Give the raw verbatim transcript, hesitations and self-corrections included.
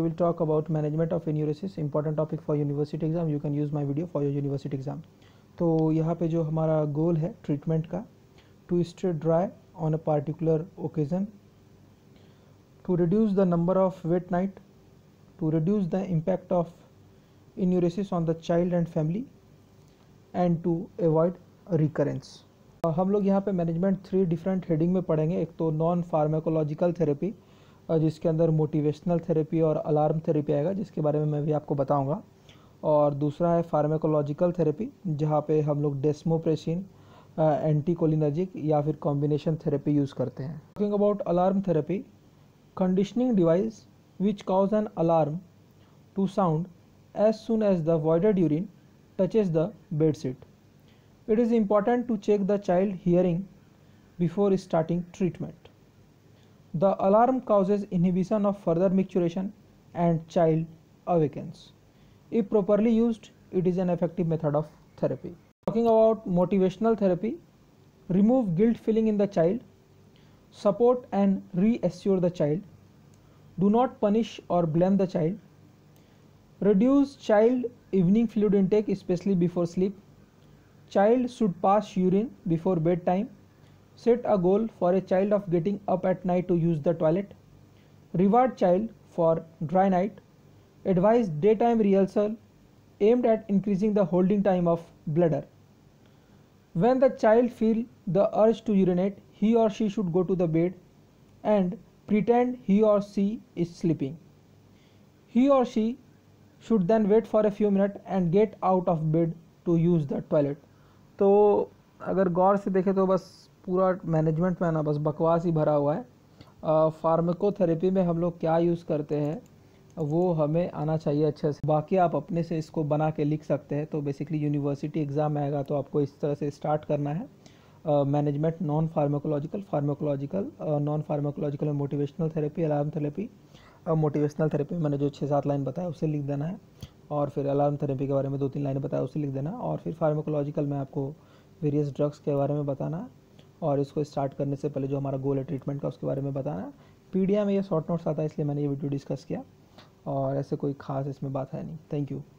will talk about management of enuresis, important topic for university exam. You can use my video for your university exam. तो यहाँ पे जो हमारा गोल है treatment का, to stay dry on a particular occasion, to reduce the number of wet night, to reduce the impact of enuresis on the child and family, and to avoid recurrence. हम लोग यहाँ पे मैनेजमेंट थ्री डिफरेंट हेडिंग में पढ़ेंगे. एक तो non pharmacological therapy, जिसके अंदर मोटिवेशनल थेरेपी और अलार्म थेरेपी आएगा, जिसके बारे में मैं भी आपको बताऊंगा. और दूसरा है फार्माकोलॉजिकल थेरेपी, जहाँ पे हम लोग डेस्मोप्रेसिन, एंटीकोलिनर्जिक या फिर कॉम्बिनेशन थेरेपी यूज़ करते हैं. Talking about alarm therapy, conditioning device which cause an alarm to sound as soon as the voided urine touches the bed sheet. It is important to check the child hearing before starting treatment. The alarm causes inhibition of further micturition and child awakens. If properly used, it is an effective method of therapy. Talking about motivational therapy, remove guilt feeling in the child, support and reassure the child, do not punish or blame the child, reduce child evening fluid intake especially before sleep, child should pass urine before bedtime, set a goal for a child of getting up at night to use the toilet, reward child for dry night, advise daytime rehearsal aimed at increasing the holding time of bladder. When the child feel the urge to urinate, he or she should go to the bed and pretend he or she is sleeping. He or she should then wait for a few minutes and get out of bed to use the toilet. तो अगर गौर से देखें तो बस पूरा management में ना बस बकवास ही भरा हुआ है. फार्माकोथेरेपी में हम लोग क्या यूज़ करते हैं वो हमें आना चाहिए अच्छे से. बाकी आप अपने से इसको बना के लिख सकते हैं. तो बेसिकली यूनिवर्सिटी एग्ज़ाम आएगा तो आपको इस तरह से स्टार्ट करना है. Management non pharmacological, pharmacological, non pharmacological में motivational therapy, alarm therapy. Motivational therapy मैंने जो छः सात लाइन बताया उसे लिख देना है, और फिर अलार्म थेरेपी के बारे में दो तीन लाइन बताया उसे लिख देना, और फिर फार्माकोलॉजिकल में आपको वेरियस ड्रग्स के बारे में बताना है, और इसको स्टार्ट करने से पहले जो हमारा गोल है ट्रीटमेंट का उसके बारे में बताना है. पीडीएफ में ये शॉर्ट नोट्स आता है इसलिए मैंने ये वीडियो डिस्कस किया, और ऐसे कोई खास इसमें बात है नहीं. Thank you.